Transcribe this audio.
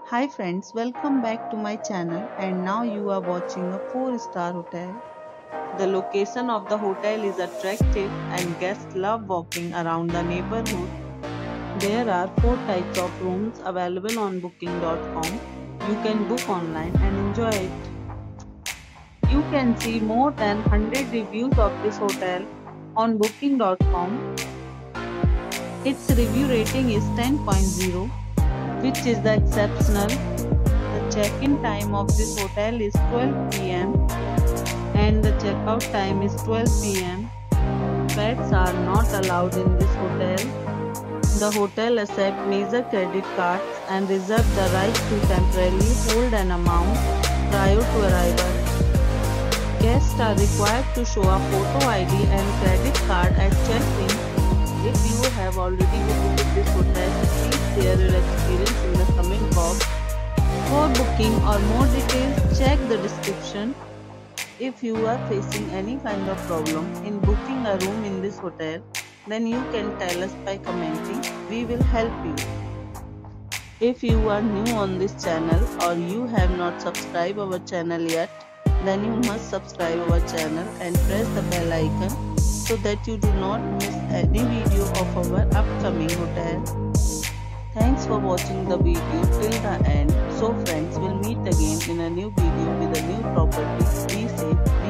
Hi friends, welcome back to my channel and now you are watching a 4-star hotel. The location of the hotel is attractive and guests love walking around the neighborhood. There are 4 types of rooms available on booking.com. You can book online and enjoy it. You can see more than 100 reviews of this hotel on booking.com. Its review rating is 10.0, which is the exceptional. The check-in time of this hotel is 12 p.m. and the checkout time is 12 p.m. Pets are not allowed in this hotel. The hotel accepts major credit cards and reserves the right to temporarily hold an amount prior to arrival. Guests are required to show a photo ID and credit card at check-in. If you have already visited this hotel, please share your experience in the comment box. For booking or more details, check the description. If you are facing any kind of problem in booking a room in this hotel, then you can tell us by commenting. We will help you. If you are new on this channel or you have not subscribed our channel yet, then you must subscribe our channel and press the bell icon so that you do not miss any video of our upcoming hotel. Thanks for watching the video till the end. So friends, will meet again in a new video with a new property. Be safe.